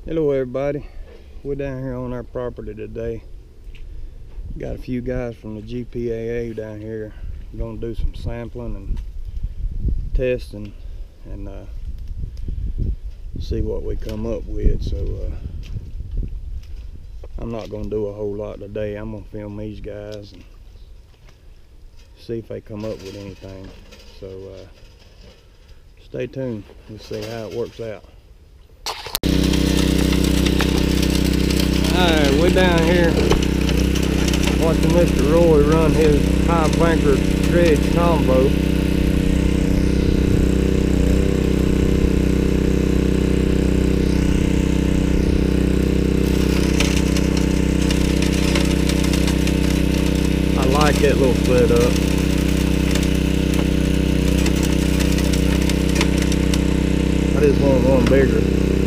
Hello everybody, we're down here on our property today. Got a few guys from the GPAA down here. We're gonna do some sampling and testing and see what we come up with. So I'm not gonna do a whole lot today. I'm gonna film these guys and see if they come up with anything. So stay tuned, let's see how it works out. Alright, we're down here watching Mr. Roy run his high banker dredge combo. I like that little setup. I just want one bigger.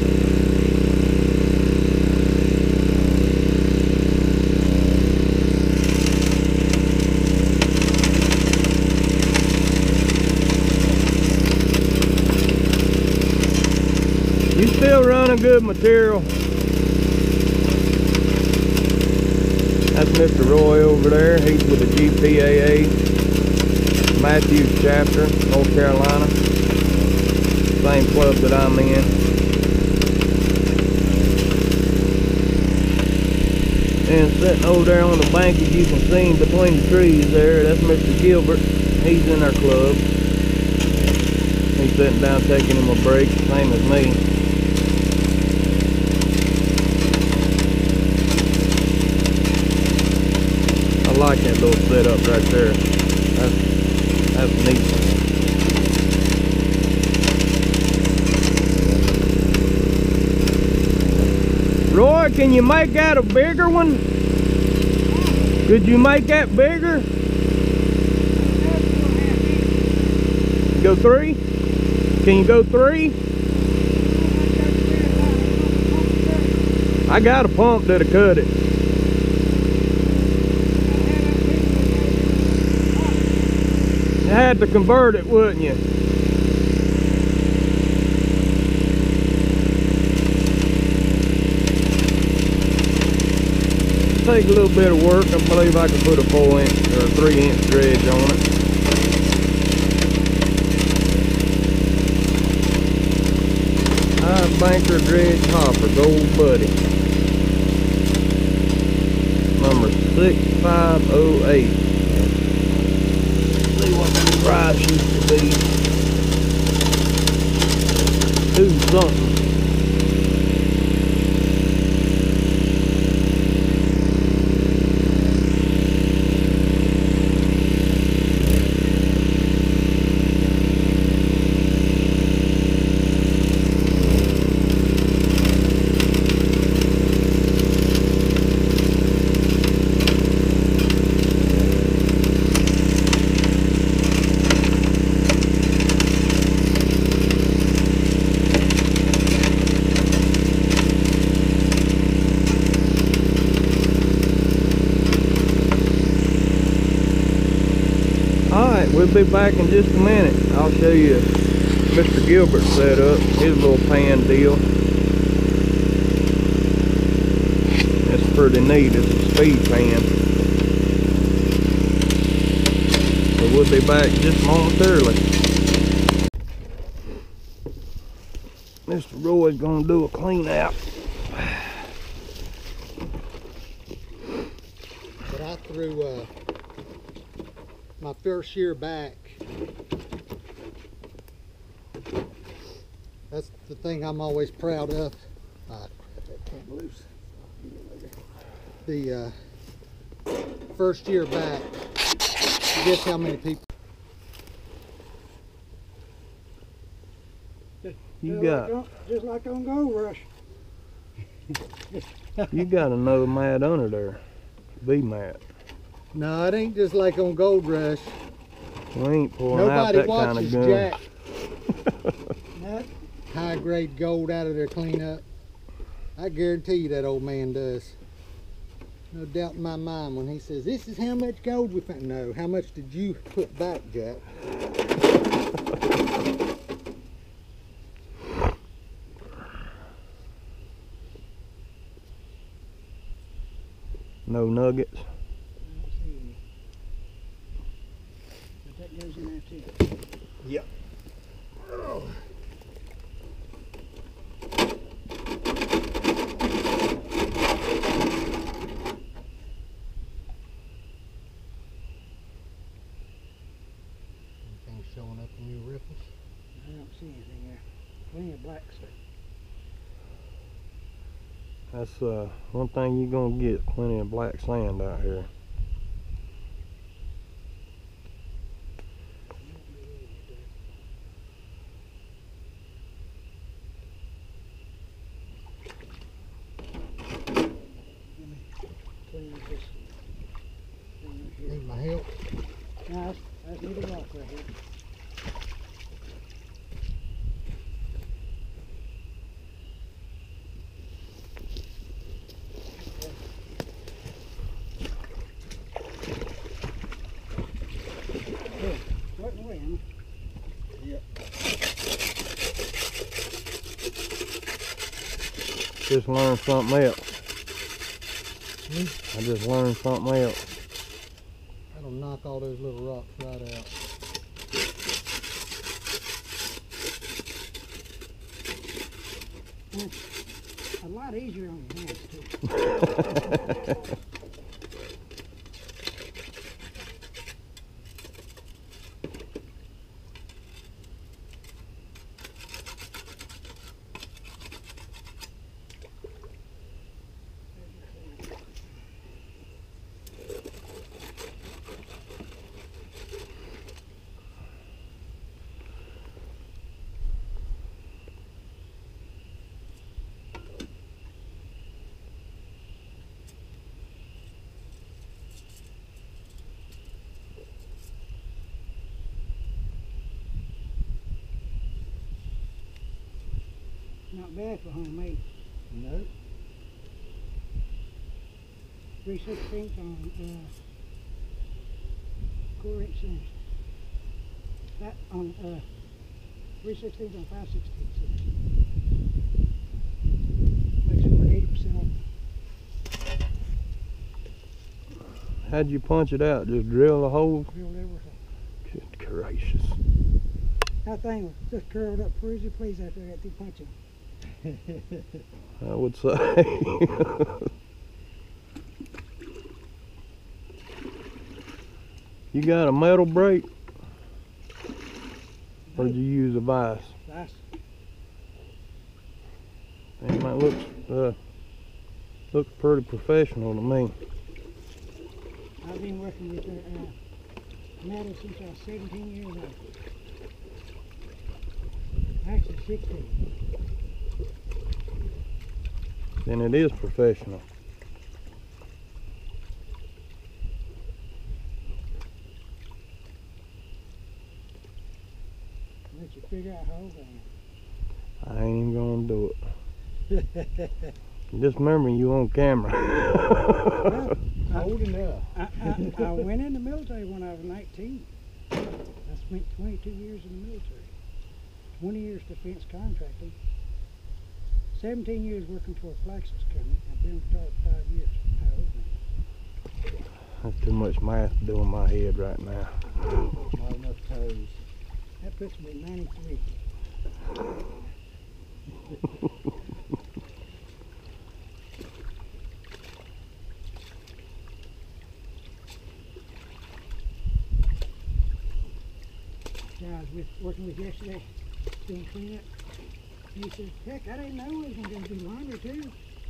You still running good material. That's Mr. Roy over there. He's with the GPAA Matthews chapter, North Carolina. Same club that I'm in. And sitting over there on the bank, as you can see him between the trees there, that's Mr. Gilbert. He's in our club. He's sitting down taking him a break, same as me. I like that little setup right there. That's neat. Roy, can you make that a bigger one? Could you make that bigger? Go 3? Can you go 3? I got a pump that'll cut it. You had to convert it, wouldn't you? Take a little bit of work. I believe I could put a 4-inch or a 3-inch dredge on it. High banker dredge hopper, Gold Buddy, number 6508. See what the price used to be. 2 something. We'll be back in just a minute. I'll show you Mr. Gilbert's setup, his little pan deal. It's pretty neat. It's a speed pan. So we'll be back just momentarily. Mr. Roy's gonna do a clean out. But I threw my first year back. That's the thing I'm always proud of. That came loose. The first year back. Guess how many people? You got just like on Gold Rush. You got another mat under there. B-mat. No, it ain't just like on Gold Rush. We ain't pulling out that kind of gun. Jack high grade gold out of their cleanup. I guarantee you that old man does. No doubt in my mind when he says, "This is how much gold we found." No, how much did you put back, Jack? No nuggets. I don't see any. But that goes in there too. Yep. Anything showing up in your riffles? I don't see anything there. Plenty of black stuff. That's one thing you're gonna get, plenty of black sand out here. Clean up this thing right here. Need my help? No, that's need a rock right here. Right away, Emma. Just learned something else. I just learned something else. That'll knock all those little rocks right out. A lot easier on your hands too. Not bad for homemade. Nope. 3/16 on 4-inch cents. That on 3/16 on 5/16 cents. Makes it 80% off. How'd you punch it out? Just drill a hole? Drilled everything. Good gracious. That thing was just curled up frizzy please after I got through punching. I would say. You got a metal brake? Or did you use a vise? Nice. That looks pretty professional to me. I've been working with metal since I was 17 years old. Actually 16. Then it is professional. Let you figure out how old I am. I ain't even gonna do it. Just remember you on camera. Well, Old enough. I went in the military when I was 19. I spent 22 years in the military. 20 years defense contracting. 17 years working for a Flaxus company. I've been retired 5 years. How old am I? That's too much math to do in my head right now. Not enough toes. That puts me at 93. I was working with yesterday, doing cleanup. He said, heck, I didn't know we was going to do laundry too.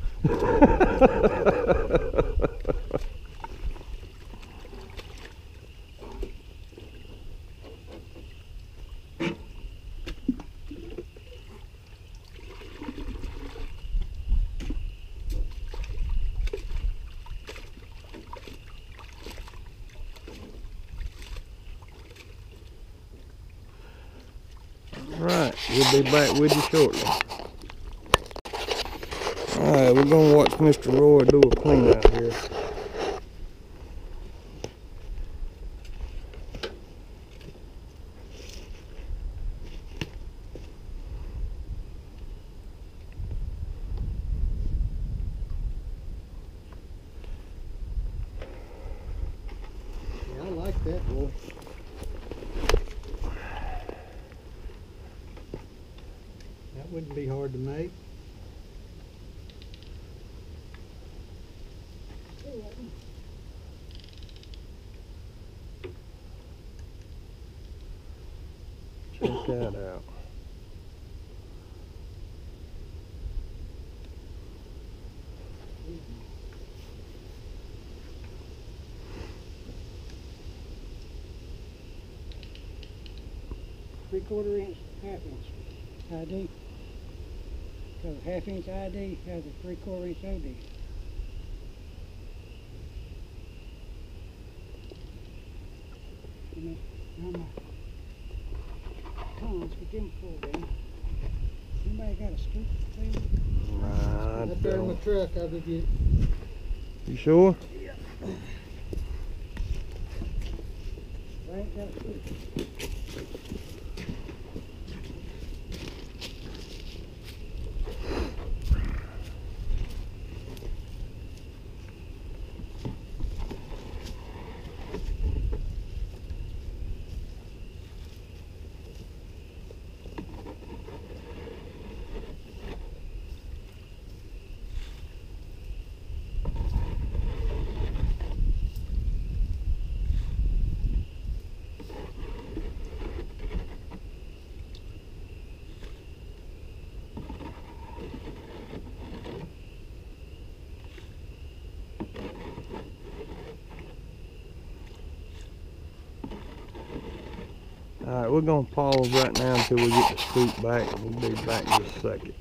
Right, we'll be back with you shortly. Alright, we're gonna watch Mr. Roy do a clean out here. Check that out. Three-quarter inch, half-inch ID. Because a half-inch ID has a three-quarter inch OD. You know, now my cons, get them pulled down. Anybody got a scoop thing? Nah, I Up there in my don't. truck, I'll go get it. You sure? I ain't got a scoop. Alright, we're gonna pause right now until we get the scoop back, and we'll be back in just a second.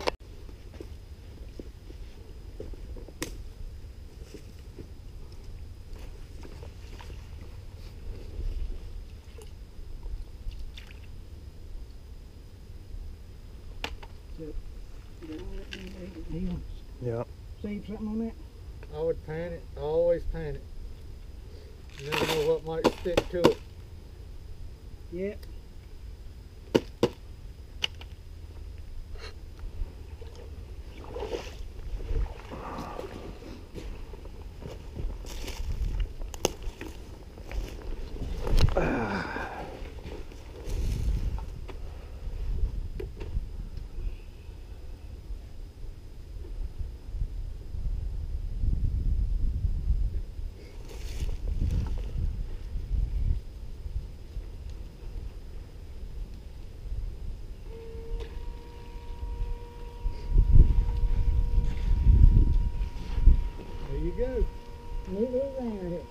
Yeah. Save something on that? I would pan it. I always pan it. You never know what might stick to it. Yeah. There you go. Neat little ringer here.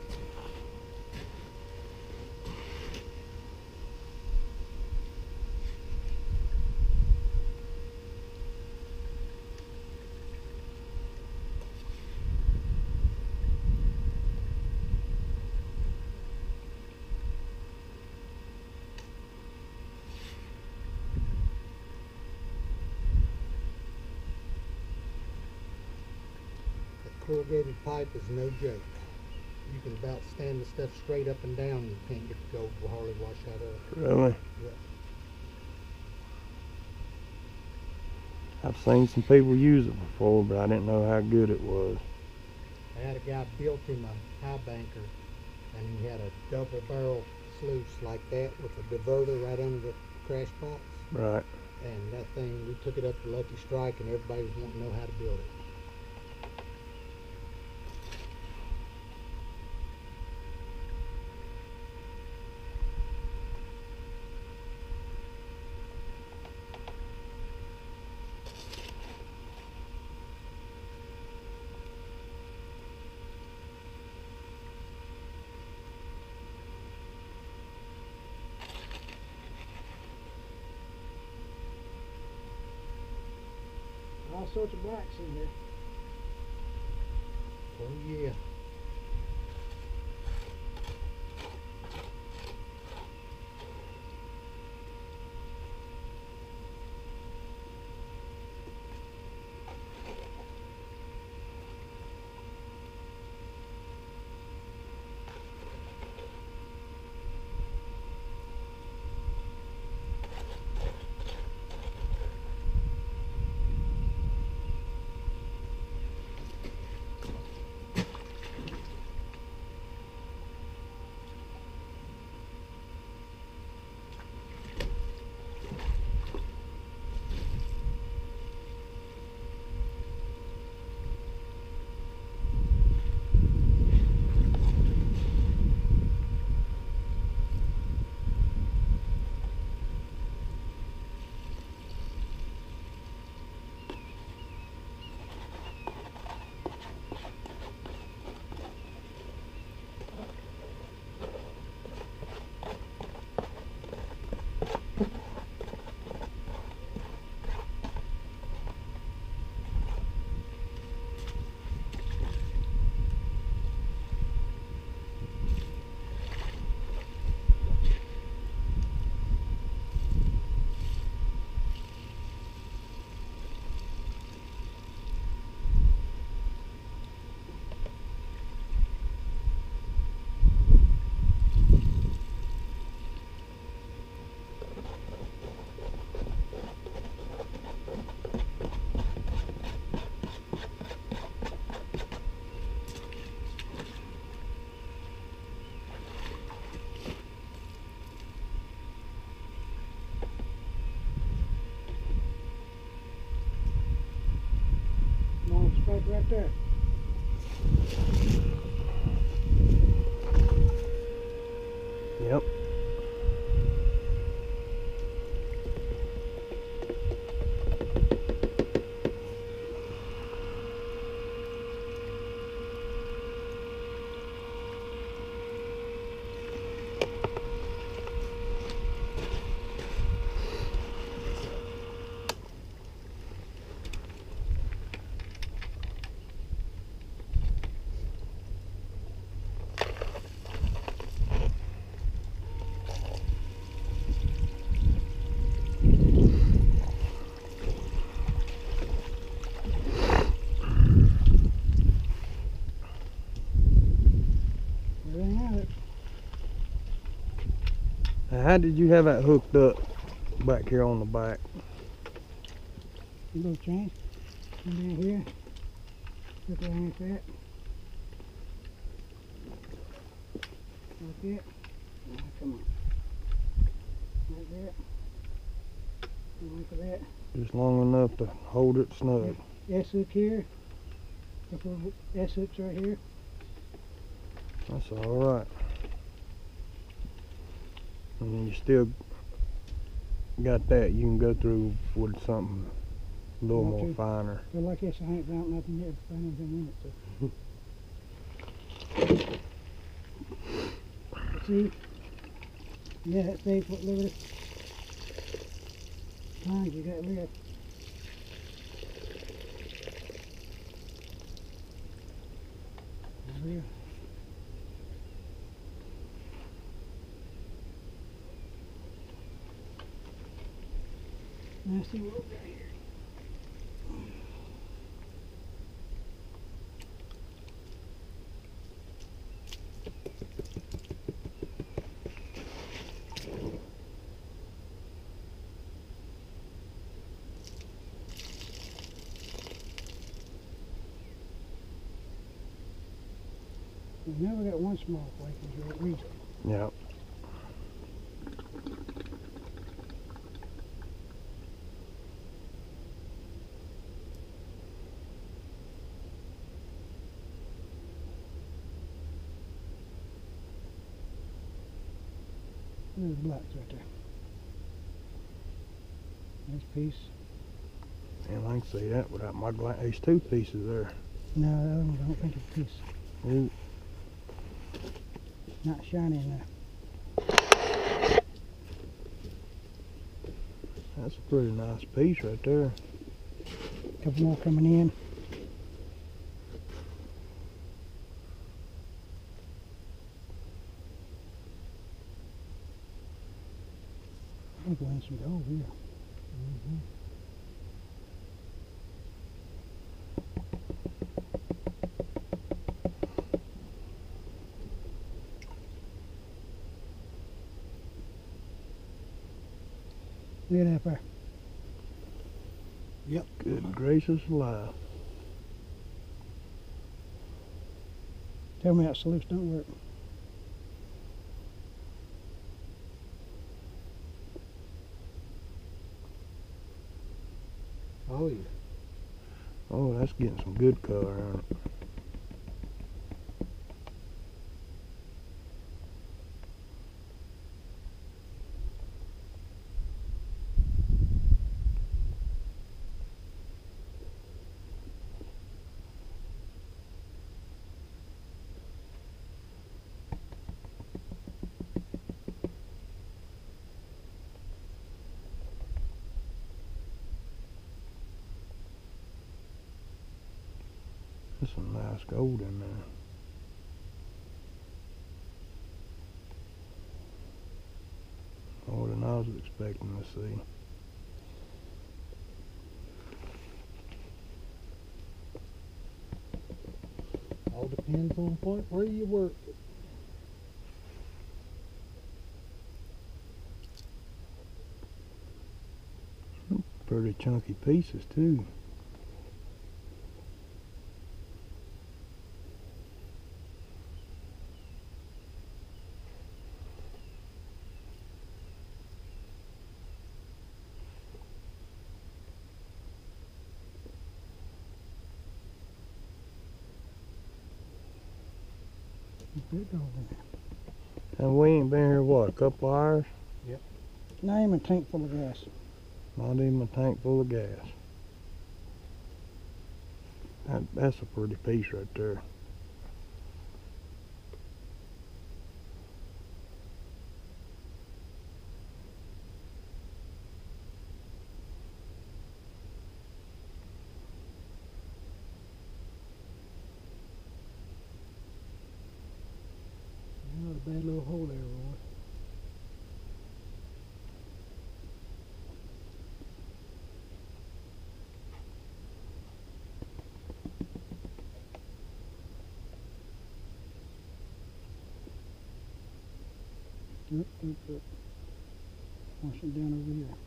That corrugated pipe is no joke. You can about stand the stuff straight up and down and you can't get the gold will hardly wash out of it. Really? Yeah. I've seen some people use it before, but I didn't know how good it was. I had a guy built him a high banker and he had a double barrel sluice like that with a diverter right under the crash box. Right. And that thing, we took it up to Lucky Strike and everybody was wanting to know how to build it. All sorts of blacks in here. Oh yeah. Boat right there. Yep. There they have it. Now, how did you have that hooked up back here on the back? A little chain. Come down here. Look like that. Like that. Now, come on. Like that. Like that. Just long enough to hold it snug. S-hook here. S-hook's right here. That's all right. And then you still got that. You can go through with something a little more Okay. finer. But like this, I ain't found nothing yet. Found anything in it. So. See? Yeah, that stays what little lines you got left. There we go. Now see what we got here. We never got one small flake until at least. Yep. There's blacks right there. Nice piece. And I can see that without my glass. There's two pieces there. No, the other one I don't think it's a piece. Ooh, Not shiny enough. that's a pretty nice piece right there. Couple more coming in. I think we're in some gold here. Look at that there. Good gracious alive. Tell me that sluice don't work. Oh yeah. Oh, that's getting some good color on it. There's some nice gold in there. More than I was expecting to see. All depends on where you work it. Pretty chunky pieces too. It don't. And we ain't been here, what, a couple hours? Not even a tank full of gas. Not even a tank full of gas. That's a pretty piece right there. Not a bad little hole there, Roy. Up. Wash it down over here.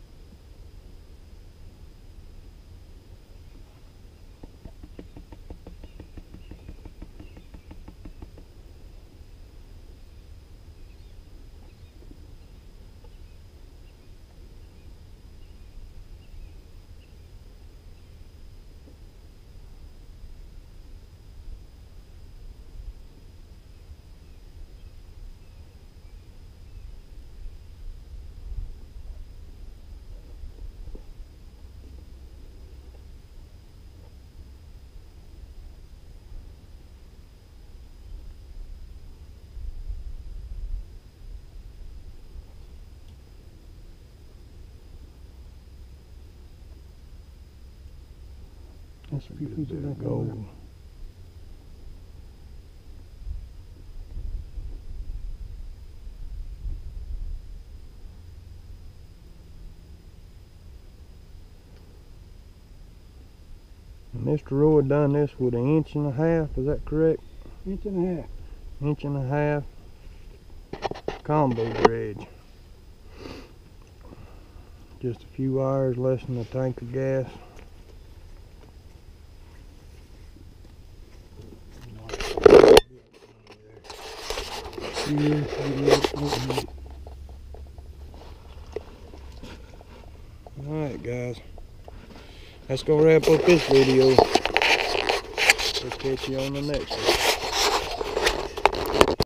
That's a few Good pieces bit of back over there. gold. And Mr. Roy done this with 1.5 inches, is that correct? 1.5 inches. 1.5 inches combo dredge. Just a few hours, less than a tank of gas. Alright guys, that's gonna wrap up this video. We'll catch you on the next one.